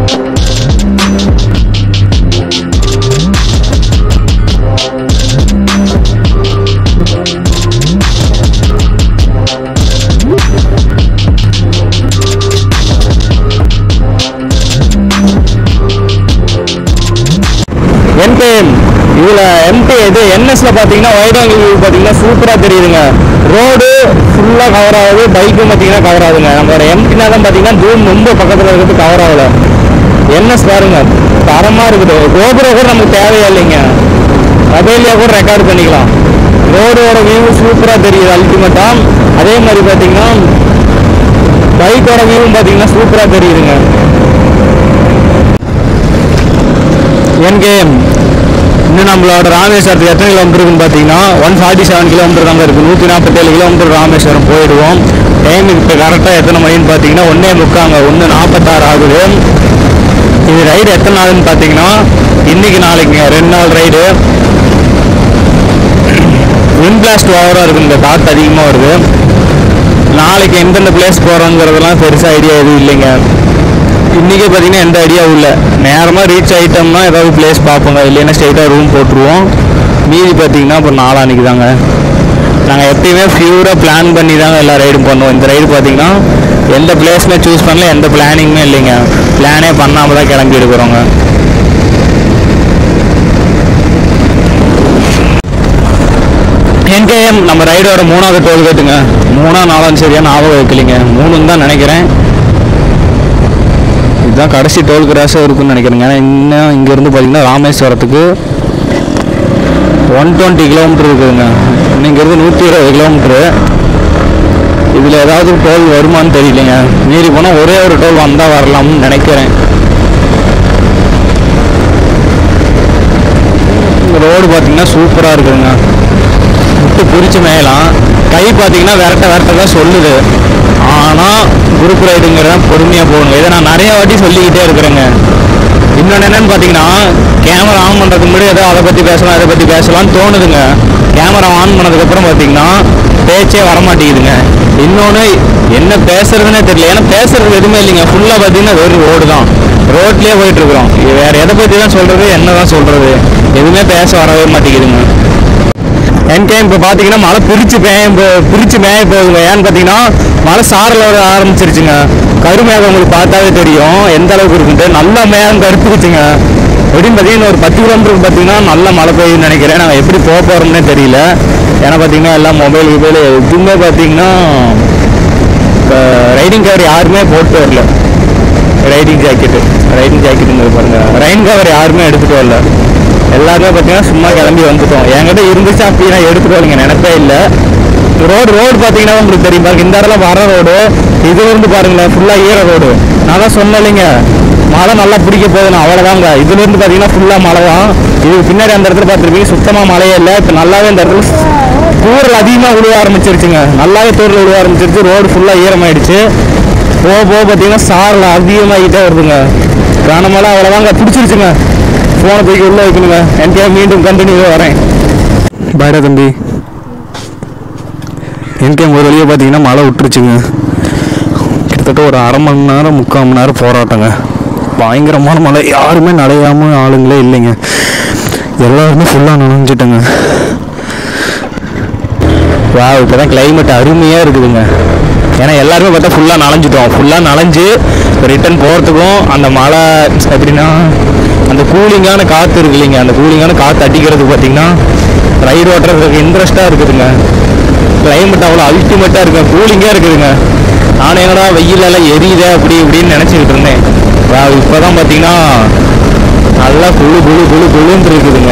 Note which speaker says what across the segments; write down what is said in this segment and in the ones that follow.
Speaker 1: இதுல எம்டி இது என்எஸ்ல பாத்தீங்கன்னா வைட் ஆங்கிள் வியூ பாத்தீங்கன்னா சூப்பரா தெரியுதுங்க. ரோடு ஃபுல்லா கவர் ஆகுது, பைக்கும் பாத்தீங்கன்னா கவர் ஆகுதுங்க. நம்மளோட எம்டினா தான் பாத்தீங்கன்னா ஜூம் ரொம்ப பக்கத்துல இருக்கிறது கவர் ஆகல. என்எஸ் பாருங்க தரமா இருக்குது. கோபுரோ கூட நமக்கு தேவையே இல்லைங்க, மொபைல்லையே கூட ரெக்கார்ட் பண்ணிக்கலாம். ரோடோட வியூ சூப்பரா தெரியுது அல்டிமேட்டா. அதே மாதிரி பாத்தீங்கன்னா பைக்கோட வியூவும் பாத்தீங்கன்னா சூப்பரா தெரியுதுங்க. என்கேஎம் இன்னும் நம்மளோட ராமேஸ்வரத்துக்கு எத்தனை கிலோமீட்டர் இருக்குன்னு பார்த்தீங்கன்னா 147 கிலோமீட்டர் தாங்க இருக்குது. 147 கிலோமீட்டர் ராமேஸ்வரம் போயிடுவோம். டைம் இப்போ கரெக்டாக எத்தனை மணின்னு பார்த்தீங்கன்னா 1:45, 1:46 ஆகுது. இது ரைடு எத்தனை நாளுன்னு பார்த்தீங்கன்னா இன்னைக்கு நாளைக்குங்க 2 நாள் ரைடு. விண்ட் பிளாஸ்ட் ஓவராக இருக்குங்க, காற்று அதிகமாக வருது. நாளைக்கு எந்தெந்த பிளேஸ் போகிறோங்கிறதெல்லாம் பெருசாக ஐடியா எதுவும் இல்லைங்க. இன்றைக்கி பார்த்தீங்கன்னா எந்த ஐடியாவும் இல்லை. நேரமாக ரீச் ஆகிட்டோம்னா ஏதாவது பிளேஸ் பார்ப்போங்க, இல்லைன்னா ஸ்ட்ரைட்டாக ரூம் போட்டுருவோம். மீதி பார்த்தீங்கன்னா இப்போ நாளான்னைக்கு தாங்க. நாங்கள் எப்பயுமே ஃபியூராக பிளான் பண்ணி தாங்க எல்லா ரைடும் பண்ணுவோம். இந்த ரைடு பார்த்தீங்கன்னா எந்த பிளேஸுமே சூஸ் பண்ணல, எந்த பிளானிங்குமே இல்லைங்க. பிளானே பண்ணாமல் தான் கிளம்பி எடுக்கிறோங்க. என்கேஎம் நம்ம ரைடோட 3வது டோல்கேட்டுங்க. 3ஆ 4ஆன்னு சரியாக ஞாபகம் வைக்கலைங்க, 3ன்னு தான் நினைக்கிறேன். இதுதான் கடைசி டோல் கிராஸாக இருக்குன்னு நினைக்கிறேங்க. ஏன்னா இன்னும் இங்கேருந்து பார்த்தீங்கன்னா ராமேஸ்வரத்துக்கு 120 கிலோமீட்டர் இருக்குதுங்க. இங்கேருந்து 120 கிலோமீட்ரு. இதில் ஏதாவது டோல் வருமானு தெரியலைங்க. மீறி போனால் ஒரே ஒரு டோல் வந்தால் வரலாம்னு நினைக்கிறேன். இந்த ரோடு பார்த்தீங்கன்னா சூப்பராக இருக்குதுங்க. விட்டு பிரித்து மேயலாம். கை பார்த்தீங்கன்னா விரட்ட தான் சொல்லுது. ஆனால் குரூப் ரைடுங்கிறத பொறுமையாக போகணுங்க. இதை நான் நிறைய வாட்டி சொல்லிக்கிட்டே இருக்கிறேங்க. இன்னொன்று என்னென்னு பார்த்தீங்கன்னா கேமரா ஆன் பண்ணுறதுக்கு முன்னாடி ஏதோ அதை பற்றி பேசலாம் இதை பற்றி பேசலாம்னு தோணுதுங்க. கேமரா ஆன் பண்ணதுக்கப்புறம் பார்த்தீங்கன்னா பேச்சே வரமாட்டேங்குதுங்க. இன்னொன்று என்ன பேசுறதுன்னே தெரியல. ஏன்னா பேசுறது எதுவுமே இல்லைங்க. ஃபுல்லாக பார்த்தீங்கன்னா வெறும் ரோடு தான், ரோட்லேயே போயிட்டுருக்குறோம். வேறு எதை பற்றி தான் சொல்கிறது, என்ன தான் சொல்கிறது, எதுவுமே பேச வரவே மாட்டேங்குதுங்க. என்கேஎம் இப்போ பார்த்தீங்கன்னா மழை பிரித்து மேய போகுதுங்க. ஏன்னு பார்த்தீங்கன்னா மழை சாரல் வர ஆரம்பிச்சிருச்சுங்க. கருமேகம் உங்களுக்கு பார்த்தாவே தெரியும் எந்த அளவுக்கு இருக்குன்ட்டு. நல்ல மேகம் கருத்துக்குச்சுங்க. எப்படின்னு பார்த்தீங்கன்னா ஒரு 10 கிலோமீட்டருக்கு பார்த்தீங்கன்னா நல்ல மழை பெய்யுன்னு நினைக்கிறேன். நாங்கள் எப்படி போக போகிறோம்னே தெரியல. ஏன்னா பார்த்தீங்கன்னா எல்லாம் மொபைல் எதுவுமே பார்த்தீங்கன்னா இப்போ ரைடிங் கவர் யாருமே போட்டு வரல. ரைடிங் ஜாக்கெட்டுங்கிறது பாருங்கள், ரெயின் கவர் யாருமே எடுத்துகிட்டு வரல. எல்லாருமே பார்த்தீங்கன்னா சும்மா கிளம்பி வந்துட்டோம். என்கிட்ட இருந்துச்சு அப்படின்னா எடுத்துகிட்டு வரீங்க நினைப்பே இல்லை. ரோடு பார்த்தீங்கன்னா உங்களுக்கு தெரியும் பாருங்க. இந்த இடத்துல வர ரோடு இது வந்து பாருங்களேன் ஃபுல்லாக ஈர ரோடு. நான் தான் சொன்னேன் இல்லைங்க மழை நல்லா பிடிக்க போகுதுன்னு. அவ்வளோதாங்க. இதுலேருந்து பார்த்தீங்கன்னா ஃபுல்லாக மழை தான். இது பின்னாடி அந்த இடத்துல பார்த்துருப்பீங்க சுத்தமாக மழையே இல்லை. இப்போ நல்லாவே இந்த இடத்துல தூரல் அதிகமாக விழுவ ஆரம்பிச்சிருச்சுங்க. நல்லாவே தூரல் விழுவ ஆரம்பிச்சிருச்சு. ரோடு ஃபுல்லாக ஈரமாயிடுச்சு. போக பார்த்தீங்கன்னா சாரல் அதிகமாகிட்டே வருதுங்க. கனமழை அவ்வளோதாங்க. பிடிச்சிருச்சுங்க. ஃபோனை தூக்கி உள்ளே வைக்கணுங்க. என்கே மீண்டும் கண்டினியூவாக வரேன். பாய்டா தம்பி. என்கே ஒரு வழியாக பார்த்தீங்கன்னா மழை விட்டுருச்சுங்க. கிட்டத்தட்ட ஒரு அரை மணி நேரம் 3/4 மணி நேரம் போராட்டங்க. பயங்கரமான மழை. யாருமே நனையாமல் ஆளுங்களே இல்லைங்க. எல்லாருமே ஃபுல்லாக நனைஞ்சிட்டங்க. இப்போ தான் கிளைமேட் அருமையாக இருக்குதுங்க. ஏன்னா எல்லாருமே பார்த்தா ஃபுல்லாக நனைஞ்சிட்டோம். ஃபுல்லாக நனைஞ்சு ரிட்டன் போகிறதுக்கும் அந்த மழை எப்படின்னா அந்த கூலிங்கான காற்று இருக்கு இல்லைங்க, அந்த கூலிங்கான காற்று அடிக்கிறதுக்கு பார்த்தீங்கன்னா ரைடு ஓட்டுறதுக்கு இன்ட்ரெஸ்ட்டாக இருக்குதுங்க. கிளைமேட் அவ்வளோ அல்டிமேட்டாக இருக்குங்க, கூலிங்காக இருக்குதுங்க. நானும் என்னடா வெயிலெல்லாம் எரியுதே அப்படி இப்படின்னு நினச்சிக்கிட்டு இருந்தேன். இப்போ தான் பார்த்தீங்கன்னா நல்லா குழுன்னு இருக்குதுங்க.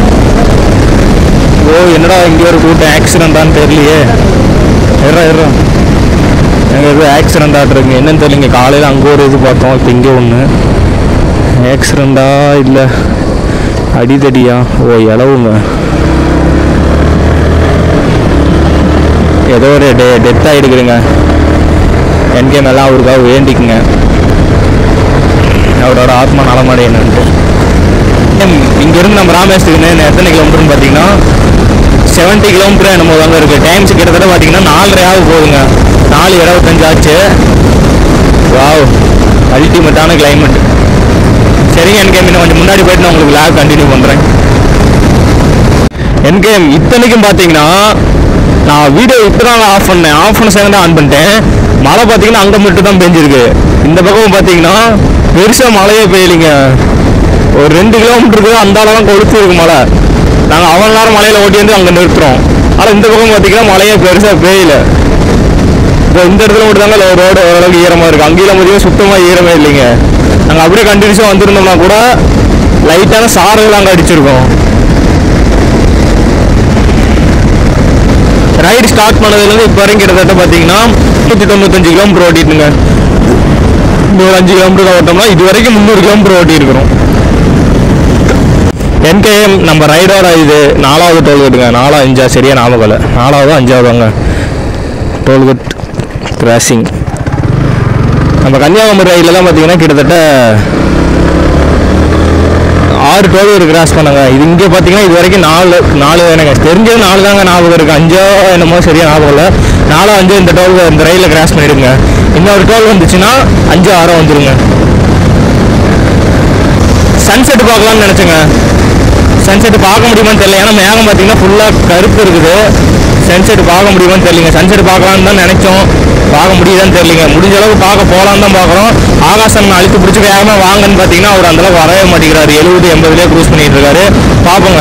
Speaker 1: ஓ என்னடா இங்கே ஒரு கூட்டம் ஆக்சிடென்ட்டான்னு தெரியலையே. எறோம் எங்கள் எதுவும் ஆக்சிடென்ட் ஆகிட்டுருக்குங்க. என்னன்னு தெரியலைங்க. காலையில் அங்கே ஒரு இது பார்த்தோம், இப்போ இங்கே ஒன்று ஆக்சிடெண்டா இல்லை அடிதடியா? ஓ இளவுங்க. ஏதோ ஒரு டெத் ஆகிடுக்குதுங்க. என்கே மேலே அவருக்காக வேண்டிக்குங்க, அவரோட ஆத்மா நலமடையணுன்ட்டு. இங்கேருந்து நம்ம ராமேஸ்வரத்துக்கு எத்தனை கிலோமீட்டர்னு பார்த்தீங்கன்னா 70 கிலோமீட்டர் என்னமோ தாங்க இருக்குது. டைம்ஸ் கிட்டத்தட்ட பார்த்தீங்கன்னா 4:30 போகுதுங்க. 4:25 ஆச்சு. வாவ் அல்டிமேட்டான கிளைமேட். சரிங்க என்கேம், இன்னும் கொஞ்சம் முன்னாடி போயிட்டு நான் உங்களுக்கு லாக் கண்டினியூ பண்ணுறேன். என்கேம் இத்தனைக்கும் பார்த்தீங்கன்னா நான் வீடியோ இப்போ தான் ஆஃப் பண்ண செகண்ட் ஆன் பண்ணிட்டேன். மழை பார்த்தீங்கன்னா அங்கே மட்டும் தான் பெஞ்சிருக்கு. இந்த பக்கம் பார்த்தீங்கன்னா பெருசாக மழையே பெய்யலைங்க. ஒரு 2 கிலோமீட்டருக்கு அந்த அளவுலாம் கொளுத்து இருக்கு மழை. நாங்கள் அவ்வளோ நேரம் மலையில் ஓட்டி வந்து அங்கே நிறுத்துகிறோம். ஆனால் இந்த பக்கம் பார்த்தீங்கன்னா மழையே பெருசாக பெய்யல. இப்போ இந்த இடத்துல மட்டும் தாங்க ரோடு ஓரளவுக்கு ஈரமாக இருக்குது. அங்கேயும் பார்த்தீங்கன்னா சுத்தமாக ஈரமே இல்லைங்க. நாங்கள் அப்படியே கண்டினியூஸாக வந்திருந்தோம்னா கூட லைட்டான சாறுகள் அங்கே அடிச்சிருக்கோம். ரைடு ஸ்டார்ட் பண்ணதுலேருந்து இப்போ வரைக்கும் கிட்டத்தட்ட பார்த்தீங்கன்னா 195 கிலோமீட்டர் ஓட்டிட்டுங்க. இன்னொரு 5 கிலோமீட்டர் ஓட்டோம்னா இது வரைக்கும் 300 கிலோமீட்டர் ஓட்டி இருக்கிறோம். என்கேஎம் நம்ம ரைடோட இது 4வது டோல்கேட்டுங்க. 4 5 சரியா ஞாபகம் இல்லை. 4வது 5வதுங்க டோல்கேட் கிராசிங். நம்ம கன்னியாகுமரி ரைடில் தான் பார்த்தீங்கன்னா கிட்டத்தட்ட 6 டோல்கேட் கிராஸ் பண்ணாங்க. இது இங்கே பார்த்தீங்கன்னா இது வரைக்கும் 4 எனக்கு தெரிஞ்சது 4 தாங்க ஞாபகம் இருக்குது. 5 என்னமோ சரியாக ஞாபகம் இல்லை. 4 5 இந்த இந்த ரயிலில் கிராஸ் பண்ணிடுங்க. இன்னொரு டோல் வந்துச்சுன்னா 5 6 வந்துடுங்க. சன்செட் பார்க்கலாம்னு நினச்சேங்க. சன்செட் பார்க்க முடியுமான்னு தெரியல. ஏன்னா மேகம் பார்த்தீங்கன்னா ஃபுல்லாக கருப்பு இருக்குது. சன்செட் பார்க்க முடியுமான்னு தெரியலிங்க. சன்செட் பார்க்கலான்னு தான் நினச்சோம். பார்க்க முடியுதான்னு தெரியலிங்க. முடிஞ்ச அளவுக்கு பார்க்க போகலான்னு தான் பார்க்குறோம். ஆகாசம் அழுத்து பிடிச்சி வேகமாக வாங்கன்னு பார்த்தீங்கன்னா அவர் அந்தளவுக்கு வரவே மாட்டேங்கிறாரு. 70 80 க்ரூஸ் பண்ணிட்டு இருக்காரு. பார்ப்போங்க.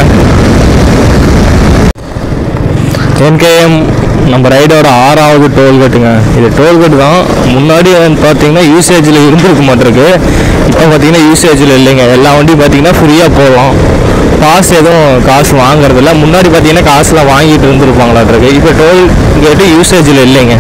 Speaker 1: என்கேஎம் நம்ம ரைடோட 6வது டோல்கேட்டுங்க. இது டோல்கேட் தான். முன்னாடி பார்த்தீங்கன்னா யூசேஜில் இருந்துருக்க மாட்டிருக்கு. இப்போ பார்த்தீங்கன்னா யூசேஜில் இல்லைங்க. எல்லா வண்டியும் பார்த்தீங்கன்னா ஃப்ரீயாக போகலாம். எதுவும் காசு வாங்குறதில்ல. முன்னாடி பார்த்தீங்கன்னா காசுலாம் வாங்கிட்டு இருந்துருப்பாங்களாட்டிருக்கு. இப்போ டோல்கேட்டு யூசேஜில் இல்லைங்க.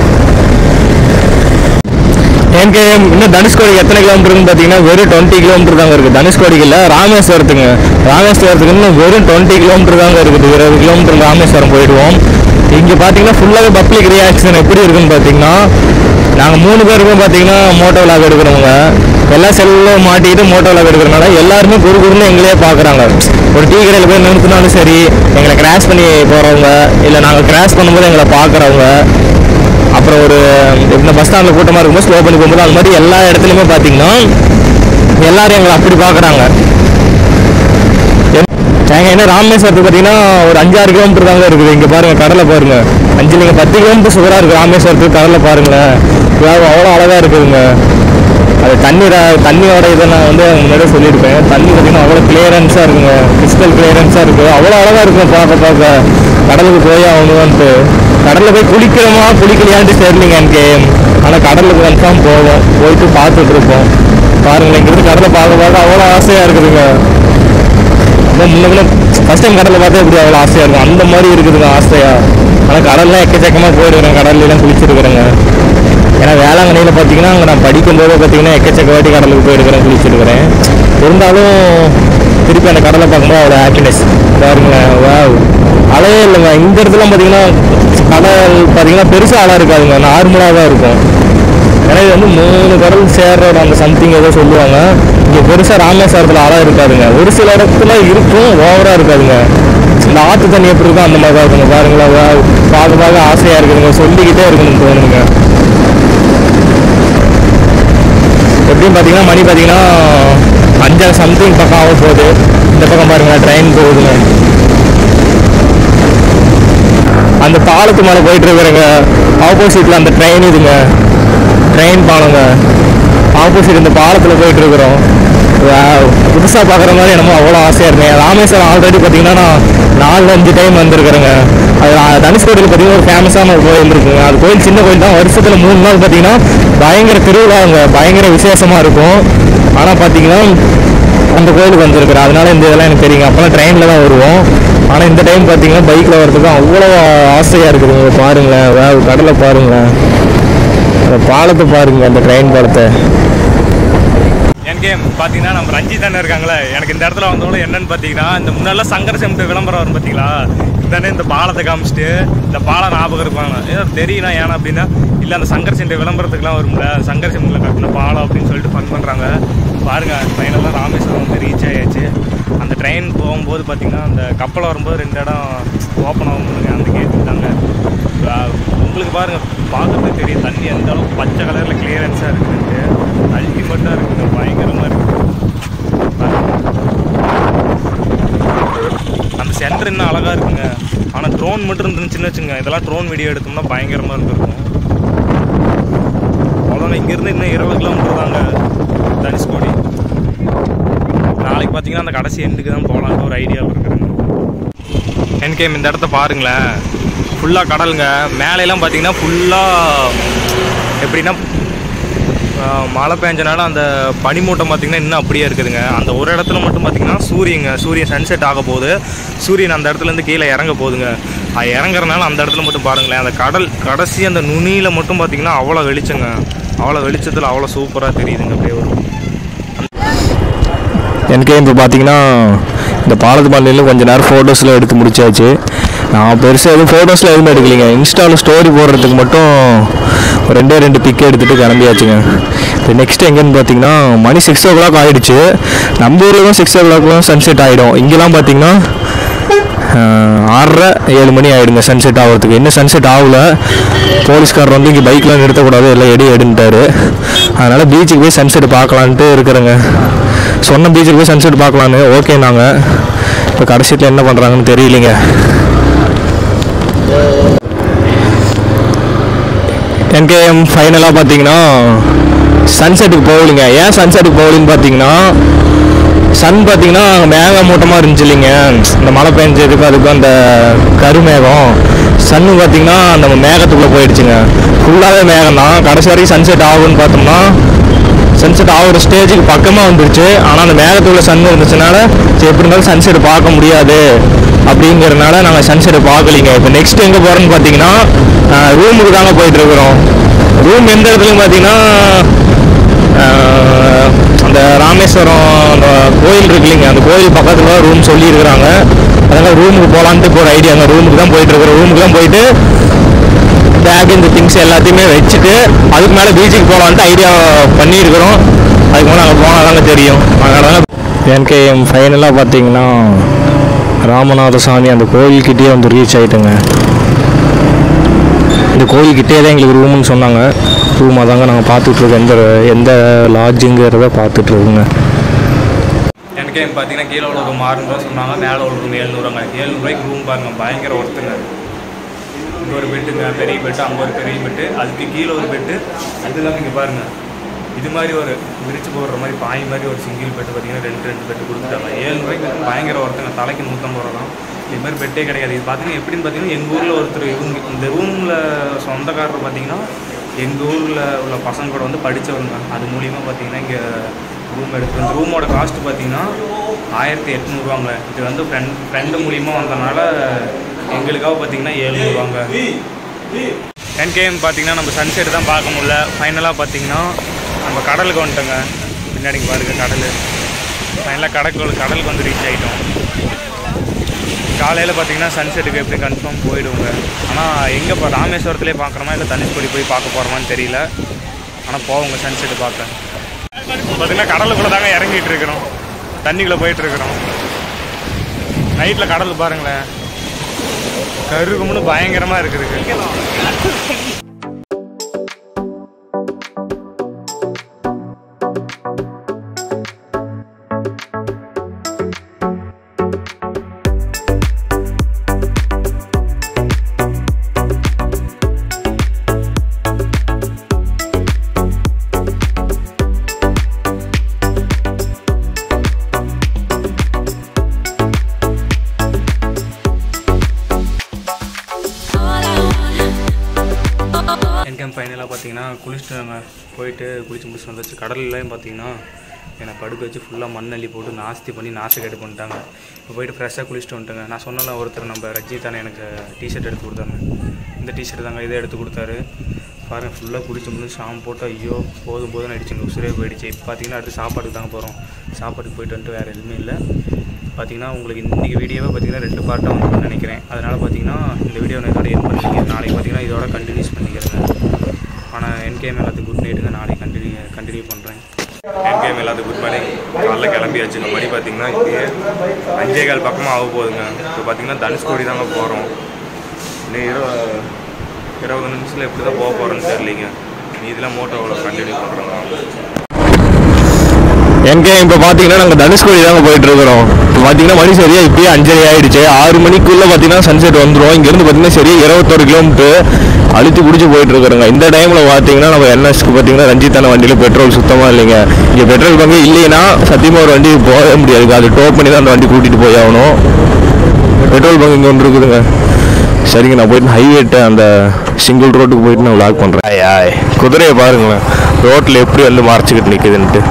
Speaker 1: என்கேஎம் இன்னும் தனுஷ்கோடிக்கு எத்தனை கிலோமீட்டருன்னு பார்த்தீங்கன்னா வெறும் 20 கிலோமீட்டர் தாங்க இருக்குது. தனுஷ்கோடிக்கு இல்லை, ராமேஸ்வரத்துக்கு இன்னும் வெறும் 20 கிலோமீட்டர் தாங்க இருக்குது. 20 கிலோமீட்டர் ராமேஸ்வரம் போயிடுவோம். இங்கே பார்த்தீங்கன்னா ஃபுல்லாகவே பப்ளிக் ரியாக்ஷன் எப்படி இருக்குன்னு பார்த்தீங்கன்னா நாங்கள் 3 பேருக்கும் பார்த்தீங்கன்னா மோட்டோ விளாக் எடுக்கிறவங்க எல்லா செல்லும் மாட்டிக்கிட்டு மோட்டோ விளாக் எடுக்கிறனால எல்லாருமே குறுகுறுன்னு எங்களையே பார்க்குறாங்க. ஒரு டீ கடையில் போய் நிறுத்தினாலும் சரி, எங்களை கிராஷ் பண்ணி போகிறவங்க, இல்லை நாங்கள் கிராஷ் பண்ணும்போது எங்களை பார்க்குறவங்க, அப்புறம் ஒரு இந்த பஸ் ஸ்டாண்டில் கூட்டமாக இருக்கும்போது ஸ்லோ பண்ணி போகும்போது அது மாதிரி எல்லா இடத்துலையுமே பார்த்தீங்கன்னா எல்லோரும் எங்களை அப்படி பார்க்குறாங்க. நாங்கள் என்ன ராமேஸ்வரத்துக்கு பார்த்தீங்கன்னா ஒரு 5-6 கிலோமீட்டர் தாங்க இருக்குது. இங்கே பாருங்கள், கடலை பாருங்கள். 5 நீங்கள் 10 கிலோமீட்டர் சுகராக இருக்குது ராமேஸ்வரத்துக்கு. கடலை பாருங்களேன், அவ்வளோ அழகாக இருக்குதுங்க. அது தண்ணியோட இதை நான் முன்னாடியே சொல்லியிருப்பேன். தண்ணி பார்த்தீங்கன்னா அவ்வளோ கிளியரன்ஸாக இருக்குங்க. கிறிஸ்டல் கிளியரன்ஸாக இருக்குது. அவ்வளோ அழகாக இருக்கும் பார்க்க. கடலுக்கு போய் ஆகணும்ன்ட்டு கடலில் போய் குளிக்கலையான்ட்டு தெரியலிங்க எனக்கு. ஆனால் கடலுக்கு கன்ஃபார்ம் போயிட்டு பார்த்துட்டு இருப்போம். பாருங்களேன், இங்கிருந்து கடலை பார்க்க அவ்வளோ ஆசையாக இருக்குதுங்க. முன்ன ஃபஸ்ட் டைம் கடலில் பார்த்தா எப்படி அவ்வளோ ஆசையாக இருக்கும், அந்த மாதிரி இருக்குதுங்க ஆசையாக. ஆனால் கடல்லாம் எக்கச்சக்கமாக போயிடுறேன். கடல்லாம் குளிச்சிருக்கிறேங்க. ஏன்னா வேளாங்கண்ணியில் பார்த்தீங்கன்னா அங்கே நான் படிக்கும்போது பார்த்தீங்கன்னா எக்கச்சக்க வாட்டி கடலுக்கு போயிருக்கிறேன், குளிச்சிருக்கிறேன். இருந்தாலும் திருப்பி அந்த கடலை பார்க்கும்போது அவ்வளோ ஹாப்பினஸ் பாருங்களேன். அலையே இல்லைங்க. இந்த இடத்துல பார்த்தீங்கன்னா கடல் பார்த்தீங்கன்னா பெருசாக அலை இருக்காதுங்க, நார்மலாக தான் இருக்கும். ஏன்னா இது 3 கடல் சேர்றோட அந்த சம்திங் ஏதோ சொல்லுவாங்க. இங்கே பெருசாக ராமேஸ்வரத்தில் அலை இருக்காதுங்க. ஒரு சில இடத்துல இருக்கும், ஓவராக இருக்காதுங்க. இந்த ஆற்று தண்ணி எப்படி இருக்கும் அந்த மாதிரி தான் இருக்குங்க. பாருங்களேன், பார்க்க ஆசையாக இருக்குதுங்க. சொல்லிக்கிட்டே இருக்கணும்னு தோணுங்க. எப்படியும் பார்த்தீங்கன்னா மணி பார்த்தீங்கன்னா 5 சம்திங் பக்கம் ஆக போகுது. இந்த பக்கம் பாருங்களேன், ட்ரெயின் போகுதுங்க. அந்த பாலத்து மேலே போயிட்டு இருக்கிறேங்க. ஆப்போசிட்டில் அந்த ட்ரெயின் இதுங்க, ட்ரெயின் பாலங்க. ஆப்போசிட் இந்த பாலத்தில் போயிட்டு இருக்கிறோம். புதுசாக பார்க்குற மாதிரி என்னமோ அவ்வளோ ஆசையாக இருந்தேன். ராமேஸ்வரம் ஆல்ரெடி பார்த்தீங்கன்னா நான் 4-5 டைம் வந்திருக்கிறேங்க. அது தனுஷ்கோடியில் பார்த்தீங்கன்னா ஒரு ஃபேமஸான ஒரு கோயில் இருக்குங்க. அது கோயில் சின்ன கோயில் தான். வருஷத்தில் 3 நாள் பார்த்தீங்கன்னா பயங்கர திருவிழாங்க, பயங்கர விசேஷமாக இருக்கும். ஆனால் பார்த்தீங்கன்னா அந்த கோயிலுக்கு வந்திருக்கிறேன். அதனால இந்த இதெல்லாம் எனக்கு தெரியுங்க. அப்போலாம் ட்ரெயினில் தான் வருவோம். ஆனால் இந்த டைம் பார்த்தீங்கன்னா பைக்கில் வர்றதுக்கு அவ்வளோ ஆசையாக இருக்குதுங்க. பாருங்களேன், கடலை பாருங்களேன், அந்த பாலத்தை பாருங்க, அந்த ட்ரெயின் பாலத்தை. என்கேம் பார்த்தீங்கன்னா நம்ம ரஞ்சித் தானே இருக்காங்களே. எனக்கு இந்த இடத்துல வந்தவங்களும் என்னன்னு பார்த்தீங்கன்னா இந்த முன்னெல்லாம் சங்கர செம்ட்டு விளம்பரம் வரும் பார்த்தீங்களா. தானே இந்த பாலத்தை காமிச்சிட்டு இந்த பாலம் ஞாபகம் இருப்பாங்க. ஏதோ தெரியுனா ஏன்னா அப்படின்னா இல்லை அந்த சங்கர் சென்ட் விளம்பரத்துக்குலாம் வரும்ல, சங்கர் செம்ட்டில் கட்டின பாலம் அப்படின்னு சொல்லிட்டு ஃபன் பண்ணுறாங்க. பாருங்கள், ட்ரெயினெல்லாம் ராமேஸ்வரம் வந்து ரீச் ஆகியாச்சு. அந்த ட்ரெயின் போகும்போது பார்த்திங்கன்னா அந்த கப்பல் வரும்போது 2 இடம் ஓப்பன் ஆகும்போதுங்க, அந்த கேட்டு தாங்க. உங்களுக்கு பாருங்கள், பார்க்குறதுக்கு தெரியும் தண்ணி எந்த அளவுக்கு பச்சை கலரில் கிளியரன்ஸாக இருக்குதுன்ட்டு. அல்டிமேட்டாக இருக்குது, பயங்கரமாக இருக்குது.
Speaker 2: மட்டும் இருந்துச்சுன்னு வச்சுங்க, இதெல்லாம் ட்ரோன் வீடியோ எடுத்தோம்னா பயங்கரமாக இருந்திருக்கும். அவ்வளோதான். இங்கேருந்து இன்னும் 20 கிலோமீட்டர் தாங்க தனுஷ்கோடி. நாளைக்கு பார்த்தீங்கன்னா அந்த கடைசி எண்டுக்கு தான் போகலான்ட்டு ஒரு ஐடியாவில் இருக்குதுங்க. என்கேம் இந்த இடத்த பாருங்களேன், ஃபுல்லாக கடலுங்க. மேலையெல்லாம் பார்த்தீங்கன்னா ஃபுல்லாக எப்படின்னா மழை பெஞ்சனால அந்த பனிமூட்டம் பார்த்திங்கன்னா இன்னும் அப்படியே இருக்குதுங்க. அந்த ஒரு இடத்துல மட்டும் பார்த்திங்கன்னா சூரியன் சன்செட் ஆக போகுது. சூரியன் அந்த இடத்துலேருந்து கீழே இறங்க போகுதுங்க. அது இறங்குறதுனால அந்த இடத்துல மட்டும் பாருங்களேன், அந்த கடல் கடைசி அந்த நுனியில் மட்டும் பார்த்திங்கன்னா அவ்வளோ வெளிச்சங்க. அவ்வளோ வெளிச்சத்தில் அவ்வளோ சூப்பராக தெரியுதுங்க. அப்படியே ஒரு
Speaker 1: எனக்கே இப்போ பார்த்தீங்கன்னா இந்த பாலத்து பாலையில் கொஞ்சம் நேரம் ஃபோட்டோஸில் எடுத்து முடிச்சாச்சு. நான் பெருசாக எதுவும் ஃபோட்டோஸில் எதுவும் எடுக்கலைங்க. இன்ஸ்டாவில் ஸ்டோரி போடுறதுக்கு மட்டும் ரெண்டு பிக் எடுத்துகிட்டு கிளம்பியாச்சுங்க. இப்போ நெக்ஸ்ட் எங்கேன்னு பார்த்தீங்கன்னா மணி 6 o'clock ஆகிடுச்சு. நம்ம ஊரில் தான் 6 o'clock சன்செட் ஆகிடும். இங்கெல்லாம் பார்த்தீங்கன்னா 6:30 7 மணி ஆகிடுங்க சன்செட் ஆகிறதுக்கு. இன்னும் சன்செட் ஆகல. போலீஸ்காரர் வந்து இங்கே பைக்கெலாம் நிறுத்தக்கூடாது, எல்லாம் எடுன்ட்டார். அதனால் பீச்சுக்கு போய் சன்செட் பார்க்கலான்ட்டு இருக்கிறேங்க. சொன்ன பீச்சுக்கு போய் சன்செட் பார்க்கலான்னு ஓகே. நாங்கள் இப்போ கடைசியில் என்ன பண்ணுறாங்கன்னு தெரியலைங்க. என்கேஎம் ஃபைனலாக பார்த்தீங்கன்னா சன்செட்டுக்கு போகலிங்க. ஏன் சன்செட்டுக்கு போகலின்னு பார்த்தீங்கன்னா சன் பார்த்தீங்கன்னா மேகமூட்டமாக இருந்துச்சு இல்லைங்க. இந்த மழை பெஞ்சதுக்கு அதுக்கும் அந்த கருமேகம் சன்னு பார்த்தீங்கன்னா அந்த மேகத்துக்குள்ளே போயிடுச்சுங்க. ஃபுல்லாகவே மேகம் தான். கடைசி வரைக்கும் சன்செட் ஆகும்னு பார்த்தோம்னா சன்செட் ஆகிற ஸ்டேஜுக்கு பக்கமாக வந்துருச்சு. ஆனால் அந்த மேகத்துக்குள்ள சன் இருந்துச்சுனால எப்படி இருந்தாலும் சன்செட் பார்க்க முடியாது அப்படிங்கிறதுனால நாங்கள் சன்செட் பார்க்கலிங்க. இப்போ நெக்ஸ்ட் எங்கே போகிறோன்னு பார்த்தீங்கன்னா ரூமுக்கு தாங்க போயிட்டுருக்குறோம். ரூம் எந்த இடத்துலையும் பார்த்தீங்கன்னா அந்த ராமேஸ்வரம் அந்த கோயில் இருக்கு இல்லைங்க, அந்த கோயில் பக்கத்தில் ரூம் சொல்லியிருக்கிறாங்க. அதனால் ரூமுக்கு போகலான்ட்டு இப்போ ஒரு ஐடியாங்க. ரூமுக்கு தான் போயிட்டுருக்குறோம். ரூமுக்கு தான் போயிட்டு பேக் இந்த திங்ஸ் எல்லாத்தையுமே வச்சுட்டு அதுக்கு மேலே பீச்சுக்கு போகலான்ட்டு ஐடியா பண்ணியிருக்கிறோம். அதுக்கு மேலே நாங்கள் போனால் தாங்க தெரியும். அதனால என்கேஎம் ஃபைனலாக பார்த்தீங்கன்னா ராமநாத சாமி அந்த கோயில்கிட்டே வந்து ரீச் ஆகிட்டுங்க. இந்த கோயில்கிட்டே தான் எங்களுக்கு ரூம்னு சொன்னாங்க. ரூமாக தாங்க நாங்கள் பார்த்துட்ருக்கோம். எந்த லாட்ஜுங்கிறத பார்த்துட்ருக்குங்க.
Speaker 2: என்கேஎம் பார்த்தீங்கன்னா கீழே உள்ள ரூம் 600 சொன்னாங்க, மேலே உள்ள ரூம் 700. 700 ரூம் பாருங்கள், பயங்கர ஒர்த்துங்க. இங்கே ஒரு பெட்டுங்க, பெரிய பெட்டு. அங்கே ஒரு பெரிய பெட்டு, அதுக்கு கீழே ஒரு பெட்டு. அது இல்லாமல் இங்கே பாருங்கள், இது மாதிரி ஒரு விரிச்சு போடுற மாதிரி பாய் மாதிரி ஒரு சிங்கிள் பெட்டு பார்த்தீங்கன்னா 2 பெட்டு கொடுத்துட்டாங்க. 700 பயங்கர ஒருத்தங்க. தலைக்கு 150 தான். இது மாதிரி பெட்டே கிடையாது. இது பார்த்தீங்கன்னா எப்படின்னு பார்த்தீங்கன்னா எங்கள் ஊரில் ஒருத்தர் இந்த ரூமில் சொந்தக்காரர் பார்த்தீங்கன்னா எங்கள் ஊரில் உள்ள பசங்க கூட வந்து படித்தவங்க. அது மூலியமாக பார்த்தீங்கன்னா இங்கே ரூம் எடுத்து இந்த ரூமோட காஸ்ட்டு பார்த்தீங்கன்னா 1800 இது வந்து ஃப்ரெண்டு மூலியமாக வந்தனால எங்களுக்காக பார்த்தீங்கன்னா 700 என்கேஎம் பார்த்தீங்கன்னா நம்ம சன்செட் தான் பார்க்க முடியல. ஃபைனலாக பார்த்தீங்கன்னா நம்ம கடலுக்கு வந்துட்டோங்க. பின்னாடி பாருங்க கடல். ஃபைனலாக கடலுக்கு வந்து ரீச் ஆகிட்டோம். காலையில் பார்த்தீங்கன்னா சன்செட்டுக்கு எப்படி கன்ஃபார்ம் போயிடுவோங்க. ஆனால் எங்கே இப்போ ராமேஸ்வரத்துலேயே பார்க்குறோமா இல்லை தனுஷ்கோடி போய் பார்க்க போகிறோமான்னு தெரியல. ஆனால் போவோங்க சன்செட்டு பார்க்க. பார்த்தீங்கன்னா கடலுக்குள்ளே தாங்க இறங்கிட்டு இருக்கிறோம். தண்ணிக்குள்ளே போயிட்டுருக்குறோம். நைட்டில் கடல் பாருங்களேன், கருகும்னு பயங்கரமாக இருக்குதுங்க. ஃபைனலாக பார்த்தீங்கன்னா குளிச்சுட்டு நாங்கள் போயிட்டு குளிச்சு முடிச்சு வந்துச்சு. கடல்லாம் பார்த்தீங்கன்னா என்னை படுக்க வச்சு ஃபுல்லாக மண்ணள்ளி போட்டு நாஸ்தி பண்ணி நாசக்கேடு பண்ணிட்டாங்க. இப்போ போயிட்டு ஃப்ரெஷ்ஷாக குளிச்சுட்டு வந்துட்டுங்க. நான் சொன்னால ஒருத்தர் நம்ம ரஜினி தானே எனக்கு டிஷர்ட் எடுத்து கொடுத்தாங்க. இந்த டிஷர்ட் தாங்க இதை எடுத்து கொடுத்தாரு. பாருங்கள் ஃபுல்லாக குளிச்சு முடிச்சு ஷாம்பு போட்டு ஐயோ போதும் ஆகிடுச்சுங்க. உசுரே போயிடுச்சு. இப்போ பார்த்தீங்கன்னா அடுத்து சாப்பாட்டுக்கு தாங்க போகிறோம். சாப்பாட்டுக்கு போயிட்டு வந்துட்டு வேறு எதுவுமே இல்லை. பார்த்தீங்கன்னா உங்களுக்கு இன்றைக்கி வீடியோவை பார்த்தீங்கன்னா 2 பார்ட்டாக வந்துன்னு நினைக்கிறேன். அதனால் பார்த்தீங்கன்னா இந்த வீடியோ நான் இதோட என் பண்ணிக்கிறேன். நாளைக்கு பார்த்தீங்கன்னா இதோட கண்டினியூஸ் பண்ணிக்கிறேங்க. ஆனால் என்கேஎம் எல்லாத்துக்கும் குட் நைட்டுங்க. நாளைக்கு கண்டினியூ பண்ணுறேன். என்கேஎம் எல்லாத்துக்கும் குட் மார்னிங். காலைல கிளம்பியாச்சுங்க. மணி பார்த்தீங்கன்னா இப்போயே 5:15 பக்கமாக ஆக போகுதுங்க. இப்போ பார்த்தீங்கன்னா தனுஷ்கோடி தாங்க போகிறோம். இன்னும் 20 நிமிஷத்தில் எப்படி தான் போக போகிறோன்னு தெரியலிங்க. இதெல்லாம் மோட்டோவில் கண்டினியூ பண்ணுறோங்க.
Speaker 1: எங்கே இப்போ பார்த்தீங்கன்னா நாங்கள் தனுஷ்கோடி தாங்க போயிட்டு இருக்கிறோம். இப்போ பார்த்தீங்கன்னா மணி சரியாக இப்போயே 5:30 ஆகிடுச்சு. 6 மணிக்குள்ளே பார்த்தீங்கன்னா சன்செட் வந்துடும். இங்கேருந்து பார்த்தீங்கன்னா சரியாக 21 கிலோமீட்டர் அழுத்தி பிடிச்சி போயிட்டு இருக்கிறோங்க. இந்த டைமில் பார்த்தீங்கன்னா நம்ம என்எஸ்க்கு பார்த்தீங்கன்னா ரஞ்சித்தான வண்டியில் பெட்ரோல் சுத்தமாக இல்லைங்க. இங்கே பெட்ரோல் பங்கு இல்லைன்னா சத்தியமாக ஒரு வண்டி போகவே முடியாது. அது டோ பண்ணி தான் அந்த வண்டி கூட்டிகிட்டு போய் ஆகணும். பெட்ரோல் பங்கு இங்கே ஒன்று இருக்குதுங்க. சரிங்க, நான் போயிட்டு ஹைவேட்டு அந்த சிங்கிள் ரோட்டுக்கு போயிட்டு நான் விளாக் பண்ணுறேன். குதிரையை பாருங்களேன் ரோட்டில் எப்படி வந்து மறைச்சிக்கிட்டு நிற்குதுன்ட்டு.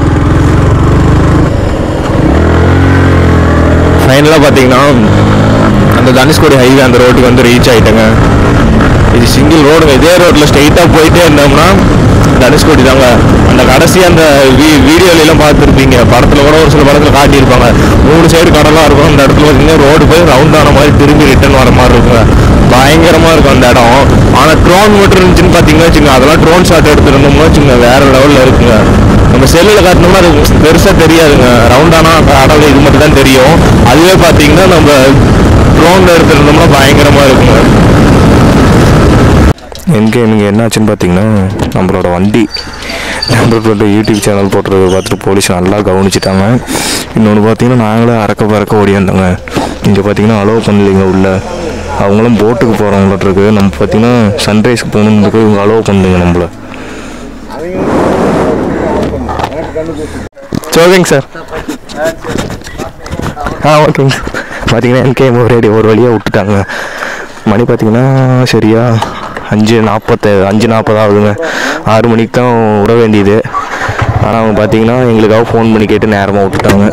Speaker 1: ஃபைனலாக பார்த்தீங்கன்னா அந்த தனுஷ்கோடி ஹைவே அந்த ரோட்டுக்கு வந்து ரீச் ஆகிட்டேங்க. இது சிங்கிள் ரோடுங்க. இதே ரோட்டில் ஸ்ட்ரெயிட்டாக போயிட்டே இருந்தோம்னா தனுஷ்கோடி தாங்க. அந்த கடைசி அந்த வீடியோலாம் பார்த்துருப்பீங்க, படத்தில் கூட ஒரு சில படத்தில் காட்டியிருப்பாங்க. 3 சைடு கடலாக இருக்கும். அந்த இடத்துல பார்த்தீங்கன்னா ரோடு போய் ரவுண்டான மாதிரி திரும்பி ரிட்டர்ன் வர மாதிரி இருக்குங்க. பயங்கரமாக இருக்கும் அந்த இடம். ஆனால் ட்ரோன் மட்டும் இருந்துச்சுன்னு பார்த்தீங்கன்னா வச்சுங்க, அதெல்லாம் ட்ரோன் ஷாட் எடுத்துருந்தோம்னா வச்சுங்க வேறு லெவலில் இருக்குங்க. நம்ம செல்லில் காட்டினோம்னா அது பெருசாக தெரியாதுங்க. ரவுண்டான கடல் இது மட்டும் தான் தெரியும். அதுவே பார்த்தீங்கன்னா நம்ம ட்ரோனில் எடுத்துருந்தோம்னா பயங்கரமாக இருக்குங்க. எங்கே நீங்கள் என்னாச்சுன்னு பார்த்தீங்கன்னா நம்மளோட வண்டி நம்மளோட யூடியூப் சேனல் போட்டுறத பார்த்துட்டு போலீஸ் நல்லா கவனிச்சிட்டாங்க. இன்னொன்று பார்த்தீங்கன்னா நாங்களே அறக்க ஓடி வந்தோங்க. இங்கே பார்த்தீங்கன்னா அலோவ் பண்ணலைங்க உள்ள. அவங்களும் போட்டுக்கு போகிறவங்கள்ட்ட இருக்குது. நம்ம பார்த்தீங்கன்னா சன்ரைஸ்க்கு போகணுன்றதுக்கு இவங்க அலோவ் பண்ணுங்க நம்மளை. ஓகேங்க சார். ஓகேங்க சார். பார்த்தீங்கன்னா என்கே ஒரு வழியாக விட்டுட்டாங்க. மணி பார்த்தீங்கன்னா சரியா 5:40 ஆகுதுங்க. 6 மணிக்கு தான் விட வேண்டியது. ஆனால் அவங்க பார்த்தீங்கன்னா எங்களுக்காக ஃபோன் பண்ணி கேட்டு நேரமாக விட்டுட்டாங்க.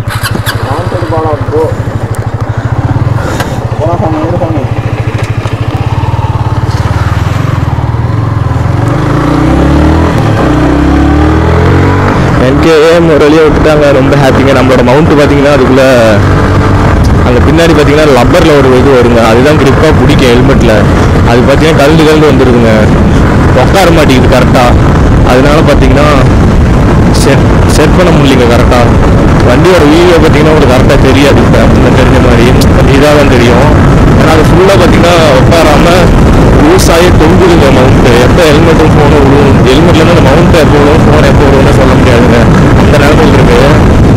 Speaker 1: என்கேஎம் ஒரு வழியாக விட்டுட்டாங்க. ரொம்ப ஹாப்பிங்க. நம்மளோட மவுண்ட்டு பார்த்தீங்கன்னா அதுக்குள்ளே அங்கே பின்னாடி பார்த்தீங்கன்னா லப்பரில் ஒரு இது வருங்க. அதுதான் கிரிப்பாக பிடிக்கும் ஹெல்மெட்டில். அது பார்த்தீங்கன்னா கலந்து வந்துருக்குங்க. உட்கார மாட்டேங்குது கரெக்டாக. அதனால பார்த்தீங்கன்னா செட் பண்ண முடியலைங்க கரெக்டாக. வண்டியோட வீடியோ பார்த்தீங்கன்னா உங்களுக்கு கரெக்டாக தெரியாது. இப்போ தெரிஞ்ச மாதிரி இதாக தான் தெரியும். ஏன்னா அது ஃபுல்லாக பார்த்தீங்கன்னா உட்காராமல் லூஸாகி தொங்குதுங்க மவுண்ட்டு. எப்போ ஹெல்மெட்டும் ஃபோனும் விழுவும். ஹெல்மெட்லேருந்து அந்த மவுண்ட்டை எப்போ விழுவும், ஃபோனை எப்போ விழுவுன்னு சொல்ல முடியாதுங்க. அந்த நிலமையில் இருக்குது.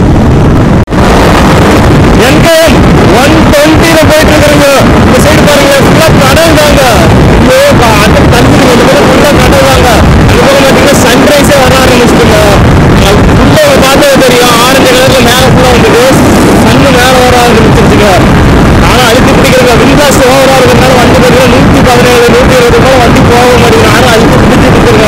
Speaker 1: என்கேஎம் 120 போயிட்டு இருக்கிறாங்க. இந்த சைடு பாருங்க ஃபுல்லாக கடல் தாங்க. அந்த தண்ணி ஃபுல்லாக கடல் தாங்க. அதுக்கப்புறம் பார்த்தீங்கன்னா சன்ரைஸே வர ஆரம்பிச்சுங்க. ஃபுல்லாக பார்த்தது தெரியும். ஆரஞ்சு கலரில் மேலே ஃபுல்லாக வந்துட்டு சன்னு மேலே வர ஆரம்பிச்சிருச்சுங்க. ஆனால் அழுத்தி பிடிக்கிறங்க. விண்காஸ்ட் ஓவராக இருக்கிறதுனால வண்டி பார்த்தீங்கன்னா 117 120 போல வண்டி போக மாட்டேங்குது. ஆனால் அழுத்தி பிடிச்சிட்டு இருக்குங்க.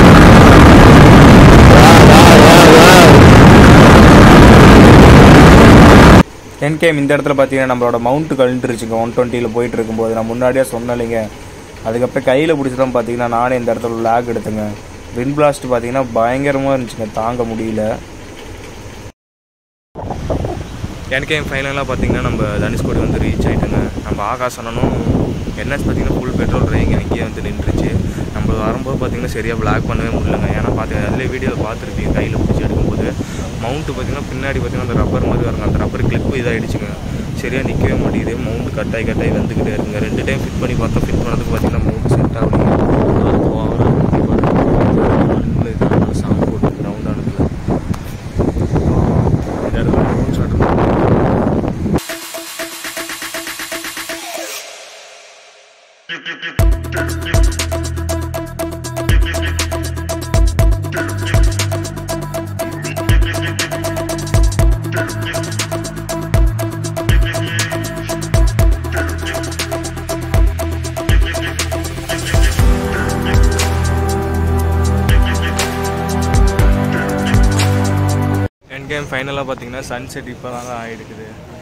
Speaker 2: என்கேஎம் இந்த இடத்துல பார்த்தீங்கன்னா நம்மளோட மவுண்ட் கழண்டுருச்சுங்க. 120 போயிட்டு இருக்கும்போது நான் முன்னாடியே சொன்னலைங்க. அதுக்கப்புறம் கையில் பிடிச்சி தான் பார்த்தீங்கன்னா நானே இந்த இடத்துல லேக் எடுத்தேங்க. விண்ட் பிளாஸ்ட் பார்த்தீங்கன்னா பயங்கரமாக இருந்துச்சுங்க, தாங்க முடியல. என்கேஎம் ஃபைனலாக பார்த்தீங்கன்னா நம்ம தனுஷ்கோடி வந்து ரீச் ஆகிட்டுங்க. நம்ம ஆகாசனும் என்எஸ் பார்த்தீங்கன்னா ஃபுல் பெட்ரோல் ட்ரைங்க அங்கேயே வந்து நின்றுச்சு. நம்ம வரும்போது பார்த்தீங்கன்னா சரியாக பிளாக் பண்ணவே முடியலங்க. ஏன்னா பார்த்தீங்கன்னா அதிலே வீடியோவில் பார்த்துருப்பீங்க கையில் பிடிச்சி எடுக்கும்போது மவுண்ட்டு பார்த்தீங்கன்னா பின்னாடி பார்த்தீங்கன்னா அந்த ரப்பர் மாதிரி வருங்க. அந்த ரப்பர் கிளிப்பு இதாகிடுச்சுங்க. சரியாக நிற்கவே மாட்டேங்குது. மவுண்ட் கட்டாய் வந்துக்கிட்டே இருக்குங்க. 2 டைம் ஃபிட் பண்ணி பார்த்தோம். ஃபிட் பண்ணதுக்கு பார்த்தீங்கன்னா மவுண்ட் செட் ஆகுங்க. அது ஓவராக சாங் போட்டு ரவுண்டானதில் இந்த இடத்துல மவுண்ட் ஷாட் என்கேஎம் ஃபைனலாக பார்த்தீங்கன்னா சன்செட் இப்போ தாங்க ஆகிடுக்குது.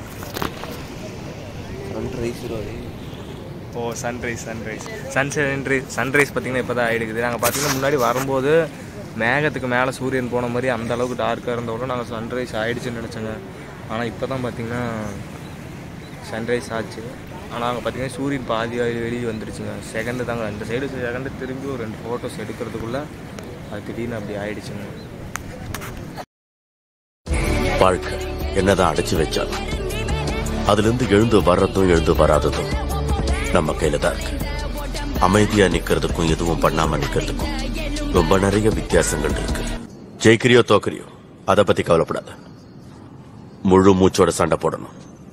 Speaker 2: சன்ரைஸ் பார்த்தீங்கன்னா இப்போ தான் ஆகிடுக்குது. நாங்கள் பார்த்தீங்கன்னா முன்னாடி வரும்போது மேகத்துக்கு மேலே சூரியன் போன மாதிரி அந்த அளவுக்கு டார்க்காக இருந்தோட நாங்கள் சன்ரைஸ் ஆகிடுச்சுன்னு நினச்சோங்க. ஆனால் இப்போ தான் பார்த்தீங்கன்னா சன்ரைஸ் ஆச்சு. ஆனால் அங்கே பார்த்தீங்கன்னா சூரியன் பாதி வெளியே வந்துடுச்சுங்க. செகண்டு தாங்க இந்த சைடு செகண்டு திரும்பி ஒரு 2 ஃபோட்டோஸ் எடுக்கிறதுக்குள்ளே அது திடீர்னு அப்படி ஆகிடுச்சுங்க.
Speaker 3: வாழ்க்கை என்னதான் அடைச்சு வச்சாலும் அதுலேருந்து எழுந்து வர்றதும் எழுந்து வராததும் நம்ம கையில தான் இருக்கு. அமைதியா நிக்கிறதுக்கும் எதுவும் பண்ணாம நிக்கிறதுக்கும் ரொம்ப நிறைய வித்தியாசங்கள் இருக்கு. ஜெயிக்கிறியோ தோக்கறியோ அதை பத்தி கவலைப்படாத. முழு மூச்சோட சண்டை போடணும்.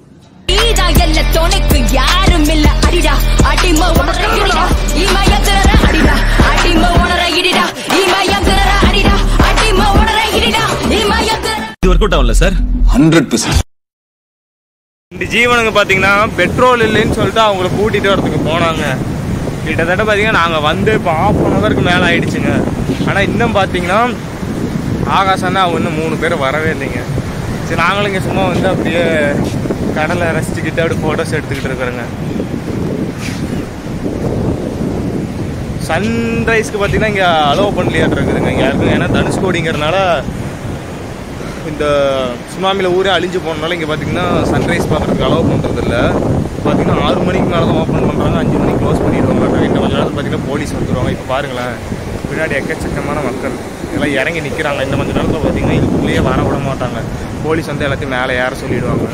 Speaker 4: சார் 100%.
Speaker 2: இந்த ஜீவனுங்க பார்த்தீங்கன்னா பெட்ரோல் இல்லைன்னு சொல்லிட்டு அவங்கள கூட்டிகிட்டு வரதுக்கு போனாங்க. கிட்டத்தட்ட பார்த்தீங்கன்னா நாங்கள் வந்து இப்போ ½ மேலே ஆயிடுச்சுங்க. ஆனால் இன்னும் பார்த்தீங்கன்னா ஆகாசன்னா அவங்க இன்னும் 3 பேர் வரவே இல்லைங்க. சரி, நாங்களும் இங்கே சும்மா வந்து அப்படியே கடலை ரசிச்சுக்கிட்டு அப்படி ஃபோட்டோஸ் எடுத்துக்கிட்டு இருக்கிறோங்க. சன்ரைஸ்க்கு பார்த்தீங்கன்னா இங்கே அலோவ் பண்ணலையாட்டு இருக்குதுங்க இங்கே யாருக்கும். ஏன்னா தனுஷ்கோடிங்கிறதுனால இந்த சுனாமியில் ஊரே அழிஞ்சு போனதுனால இங்கே பார்த்தீங்கன்னா சன்ரைஸ் பார்க்குறதுக்கு அலோவ் பண்ணுறதில்ல. பார்த்தீங்கன்னா 6 மணிக்கு மேலே தான் ஓப்பன் பண்ணுறாங்க, 5 மணிக்கு க்ளோஸ் பண்ணிடுவாங்க. இன்னும் கொஞ்சம் நேரத்தில் பார்த்தீங்கன்னா போலீஸ் வந்துடுவாங்க. இப்போ பாருங்களேன், பின்னாடி எக்கச்சக்கமான மக்கள் எல்லாம் இறங்கி நிற்கிறாங்க. இந்த கொஞ்சம் நேரத்தில் பார்த்தீங்கன்னா இதுக்குள்ளேயே வர விட மாட்டாங்க. போலீஸ் வந்து எல்லாத்தையும் மேலே ஏற சொல்லிடுவாங்க.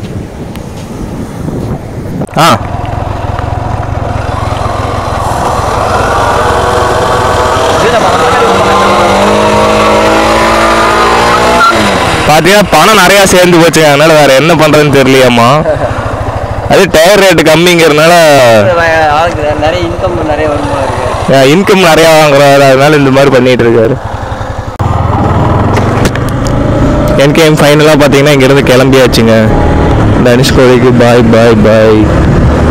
Speaker 1: பார்த்தீங்கன்னா பணம் நிறையா சேர்ந்து போச்சு, அதனால வேற என்ன பண்ணுறதுன்னு தெரியலையாம்மா. அது டயர் ரேட்டு கம்மிங்கிறதுனால
Speaker 5: நிறைய
Speaker 1: இன்கம் நிறையா வாங்குறாரு, அதனால இந்த மாதிரி பண்ணிட்டு இருக்காரு. என்கேஎம் ஃபைனலாக பார்த்தீங்கன்னா இங்கேருந்து கிளம்பியாச்சுங்க. தனுஷ்கோடிக்கு பாய் பாய் பாய்.